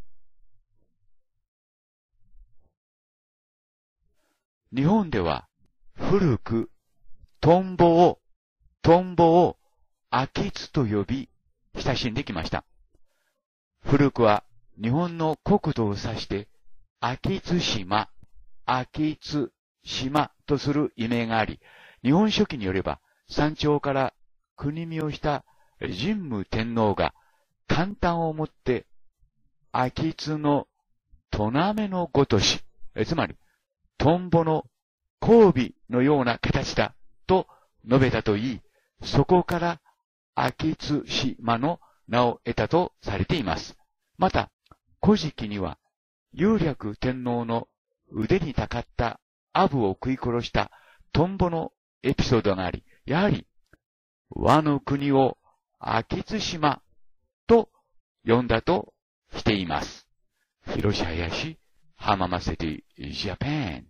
日本では古くトンボを、トンボを秋津と呼び親しんできました。古くは日本の国土を指して秋津島、秋津島とする意名があり、日本書紀によれば山頂から国見をした神武天皇が簡単をもって秋津のとなめのごとし、つまりトンボの交尾のような形だと述べたといい、そこから秋津島の名を得たとされています。また、古事記には、雄略天皇の腕にたかったアブを食い殺したトンボのエピソードがあり、やはり、和の国を秋津島と呼んだとしています。広島林、浜松シティ、ジャパン。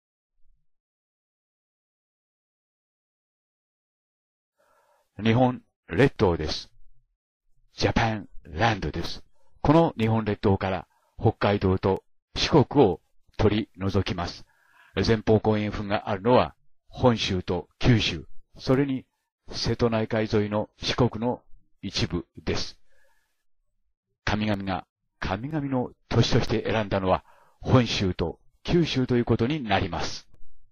日本列島です。ジャパンランドです。この日本列島から北海道と四国を取り除きます。前方後円墳があるのは本州と九州、それに瀬戸内海沿いの四国の一部です。神々が神々の都市として選んだのは本州と九州ということになります。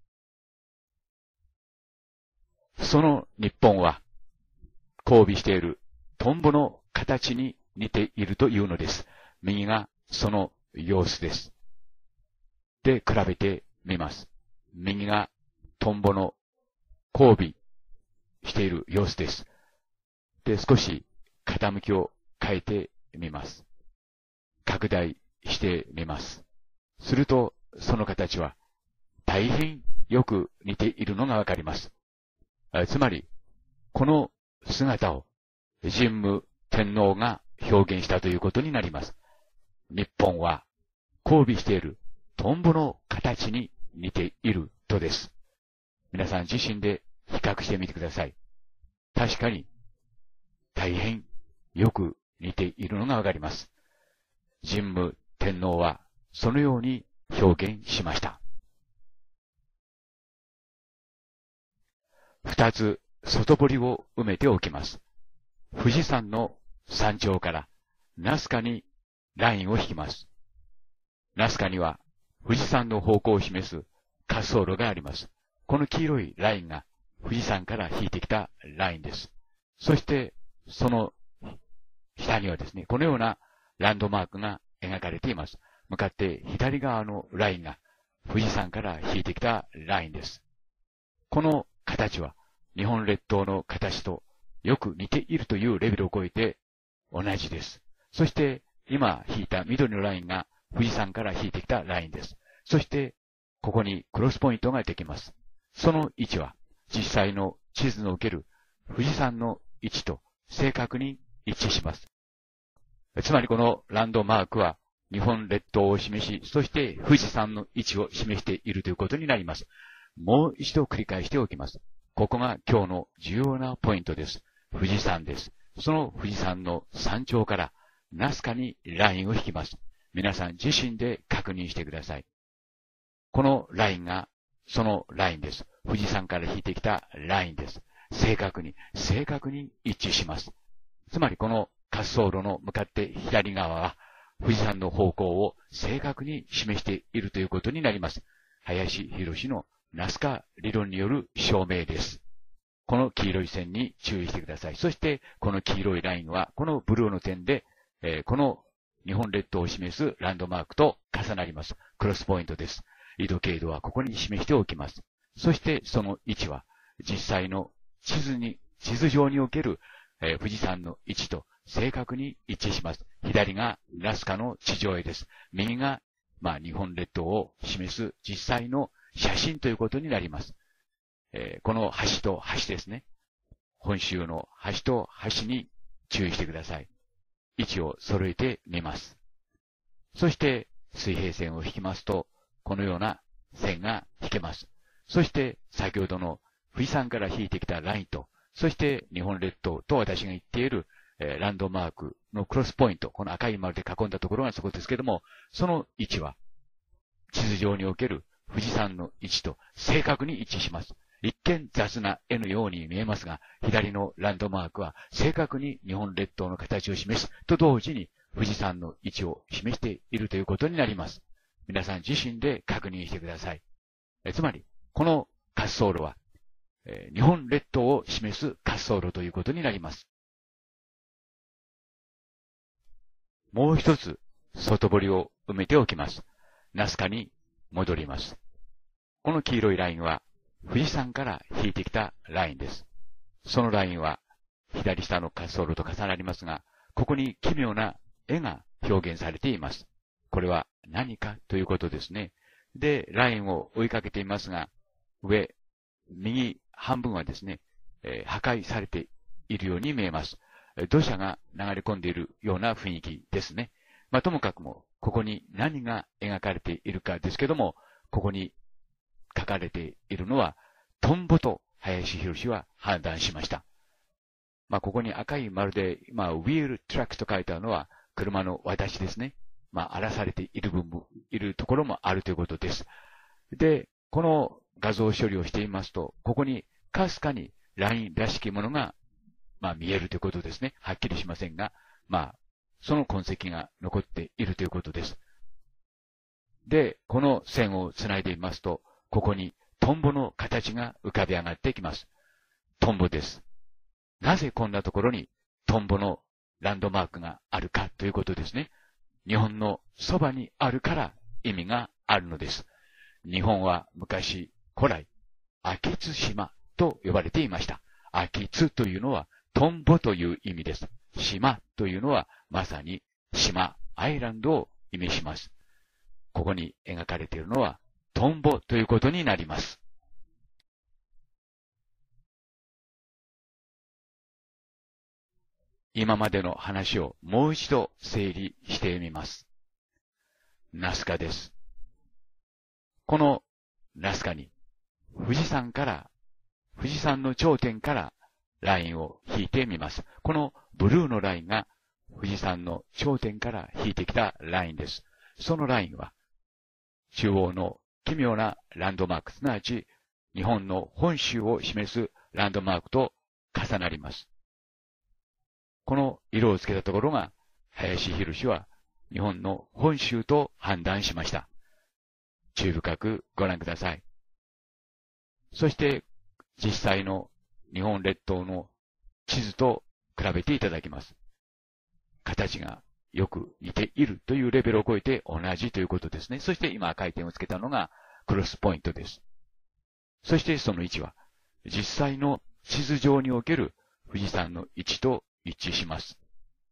その日本は交尾しているトンボの形に似ているというのです。右がその様子です。で、比べてみます。右がトンボの交尾している様子です。で、少し傾きを変えてみます。拡大してみます。すると、その形は大変よく似ているのがわかります。つまり、この姿を神武天皇が表現したということになります。日本は交尾しているトンボの形に似ているとです。皆さん自身で比較してみてください。確かに大変よく似ているのがわかります。神武天皇はそのように表現しました。二つ外堀を埋めておきます。富士山の山頂からナスカにラインを引きます。ナスカには富士山の方向を示す滑走路があります。この黄色いラインが富士山から引いてきたラインです。そして、その下にはですね、このようなランドマークが描かれています。向かって左側のラインが富士山から引いてきたラインです。この形は日本列島の形とよく似ているというレベルを超えて同じです。そして今引いた緑のラインが富士山から引いてきたラインです。そしてここにクロスポイントができます。その位置は実際の地図の受ける富士山の位置と正確に一致します。つまりこのランドマークは日本列島を示し、そして富士山の位置を示しているということになります。もう一度繰り返しておきます。ここが今日の重要なポイントです。富士山です。その富士山の山頂からナスカにラインを引きます。皆さん自身で確認してください。このラインがそのラインです。富士山から引いてきたラインです。正確に、正確に一致します。つまりこの滑走路の向かって左側は富士山の方向を正確に示しているということになります。林博のナスカ理論による証明です。この黄色い線に注意してください。そしてこの黄色いラインはこのブルーの点で、えー、この日本列島を示すランドマークと重なります。クロスポイントです。緯度経度はここに示しておきます。そしてその位置は実際の地図に、地図上における、えー、富士山の位置と正確に一致します。左がナスカの地上絵です。右が、まあ、日本列島を示す実際の写真ということになります。えー、この橋と橋ですね。本州の橋と橋に注意してください。位置を揃えてみます。そして水平線を引きますと、このような線が引けます。そして先ほどの富士山から引いてきたラインと、そして日本列島と私が言っているえー、ランドマークのクロスポイント、この赤い丸で囲んだところがそこですけども、その位置は地図上における富士山の位置と正確に一致します。一見雑な絵のように見えますが、左のランドマークは正確に日本列島の形を示すと同時に富士山の位置を示しているということになります。皆さん自身で確認してください。えつまり、この滑走路は、えー、日本列島を示す滑走路ということになります。もう一つ、外堀を埋めておきます。ナスカに戻ります。この黄色いラインは、富士山から引いてきたラインです。そのラインは、左下の滑走路と重なりますが、ここに奇妙な絵が表現されています。これは何かということですね。で、ラインを追いかけていますが、上、右半分はですね、えー、破壊されているように見えます。土砂が流れ込んでいるような雰囲気ですね。まあ、ともかくも、ここに何が描かれているかですけども、ここに書かれているのは、トンボと林博は判断しました。まあ、ここに赤い丸で、まあ、ウィールトラックと書いてあるのは、車の私ですね。まあ、荒らされている部分、いるところもあるということです。で、この画像処理をしていますと、ここにかすかにラインらしきものがまあ見えるということですね。はっきりしませんが、まあ、その痕跡が残っているということです。で、この線をつないでみますと、ここにトンボの形が浮かび上がってきます。トンボです。なぜこんなところにトンボのランドマークがあるかということですね。日本のそばにあるから意味があるのです。日本は昔、古来、秋津島と呼ばれていました。秋津というのはトンボという意味です。島というのはまさに島、アイランドを意味します。ここに描かれているのはトンボということになります。今までの話をもう一度整理してみます。ナスカです。このナスカに富士山から、富士山の頂点からラインを引いてみます。このブルーのラインが富士山の頂点から引いてきたラインです。そのラインは中央の奇妙なランドマーク、すなわち日本の本州を示すランドマークと重なります。この色をつけたところが、林博士は日本の本州と判断しました。注意深くご覧ください。そして、実際の日本列島の地図と比べていただきます。形がよく似ているというレベルを超えて同じということですね。そして今赤い点をつけたのがクロスポイントです。そしてその位置は、実際の地図上における富士山の位置と一致します。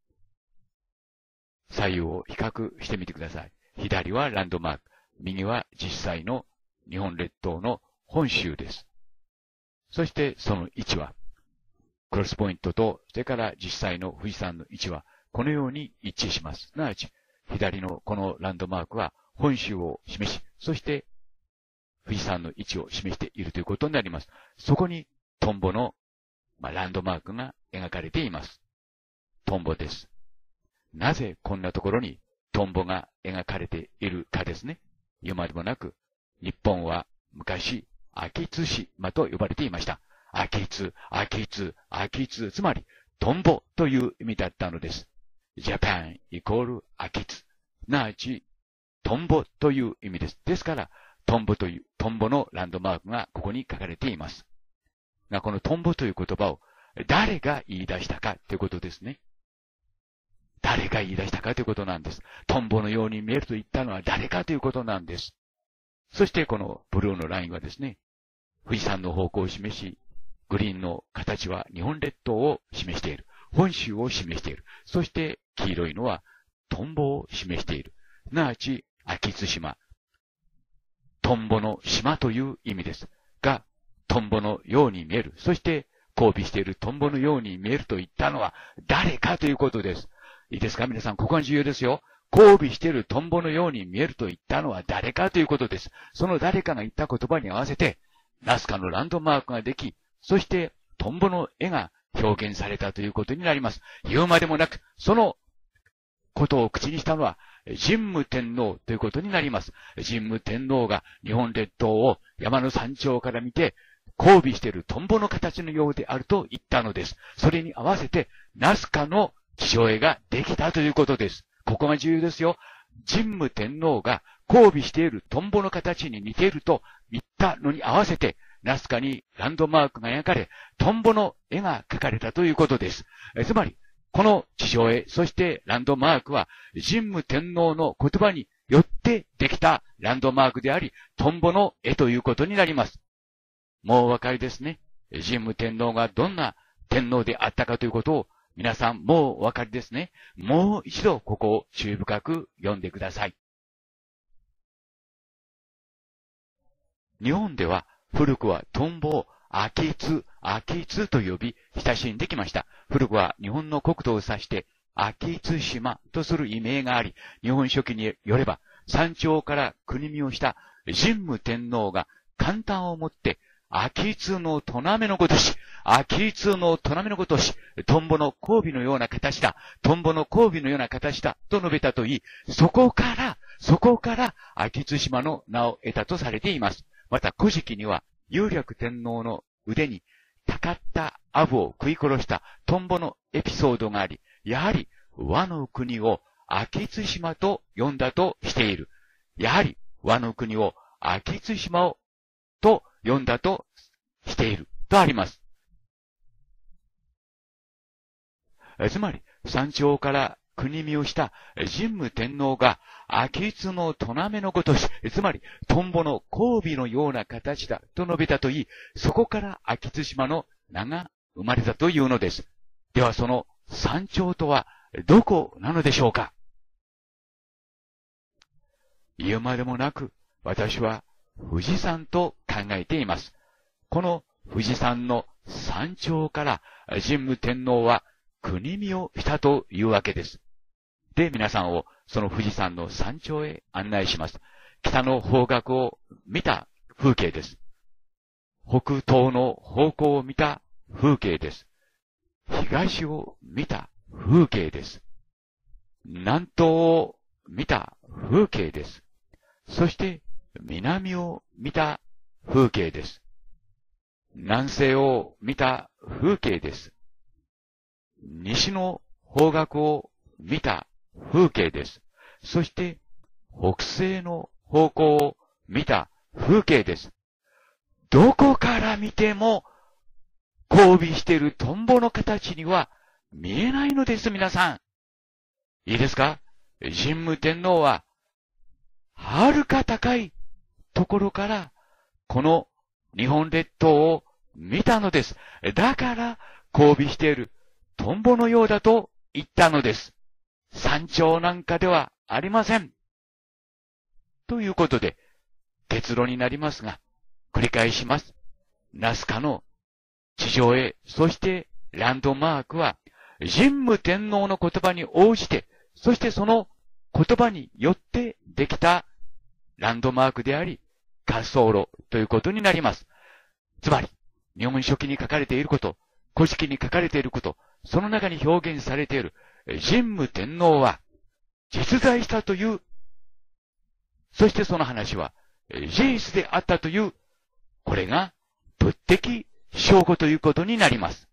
左右を比較してみてください。左はランドマーク、右は実際の日本列島の本州です。そしてその位置は、クロスポイントと、それから実際の富士山の位置は、このように一致します。すなわち、左のこのランドマークは本州を示し、そして富士山の位置を示しているということになります。そこにトンボの、まあ、ランドマークが描かれています。トンボです。なぜこんなところにトンボが描かれているかですね。言うまでもなく、日本は昔、秋津島と呼ばれていました。秋津、秋津、秋津、つまり、トンボという意味だったのです。Japan イコール秋津。すなわち、トンボという意味です。ですから、トンボという、トンボのランドマークがここに書かれています。が、このトンボという言葉を誰が言い出したかということですね。誰が言い出したかということなんです。トンボのように見えると言ったのは誰かということなんです。そしてこのブルーのラインはですね、富士山の方向を示し、グリーンの形は日本列島を示している。本州を示している。そして黄色いのはトンボを示している。すなわち、秋津島。トンボの島という意味です。が、トンボのように見える。そして交尾しているトンボのように見えると言ったのは誰かということです。いいですか皆さん、ここが重要ですよ。交尾しているトンボのように見えると言ったのは誰かということです。その誰かが言った言葉に合わせて、ナスカのランドマークができ、そしてトンボの絵が表現されたということになります。言うまでもなく、そのことを口にしたのは、神武天皇ということになります。神武天皇が日本列島を山の山頂から見て、交尾しているトンボの形のようであると言ったのです。それに合わせて、ナスカの気象絵ができたということです。ここが重要ですよ。神武天皇が交尾しているトンボの形に似ていると言ったのに合わせて、ナスカにランドマークが描かれ、トンボの絵が描かれたということです。えつまり、この地上絵、そしてランドマークは、神武天皇の言葉によってできたランドマークであり、トンボの絵ということになります。もうお分かりですね。神武天皇がどんな天皇であったかということを、皆さんもうお分かりですね。もう一度ここを注意深く読んでください。日本では古くはトンボを秋津、秋津と呼び親しんできました。古くは日本の国土を指して秋津島とする異名があり、日本書紀によれば山頂から国見をした神武天皇が簡単をもって秋津のトナメのごとし、秋津のトナメのごとし、トンボの交尾のような形だ、トンボの交尾のような形だ、と述べたといい、そこから、そこから秋津島の名を得たとされています。また古事記には、有略天皇の腕に、たかったアブを食い殺したトンボのエピソードがあり、やはり和の国を秋津島と呼んだとしている。やはり和の国を秋津島をと呼んだとしているとあります。つまり、山頂から国見をした神武天皇が秋津のトナメのごとし、つまりトンボの交尾のような形だと述べたといい、そこから秋津島の名が生まれたというのです。ではその山頂とはどこなのでしょうか。言うまでもなく、私は富士山と考えています。この富士山の山頂から神武天皇は国見をしたというわけです。で、皆さんをその富士山の山頂へ案内します。北の方角を見た風景です。北東の方向を見た風景です。東を見た風景です。南東を見た風景です。そして南を見た風景です。 南西を見た風景です。西の方角を見た風景です。そして、北西の方向を見た風景です。どこから見ても、交尾しているトンボの形には見えないのです、皆さん。いいですか？神武天皇は、はるか高いところから、この日本列島を見たのです。だから、交尾しているトンボのようだと言ったのです。山頂なんかではありません。ということで、結論になりますが、繰り返します。ナスカの地上絵、そしてランドマークは、神武天皇の言葉に応じて、そしてその言葉によってできたランドマークであり、滑走路ということになります。つまり、日本書紀に書かれていること、古式に書かれていること、その中に表現されている神武天皇は実在したという、そしてその話は事実であったという、これが物的証拠ということになります。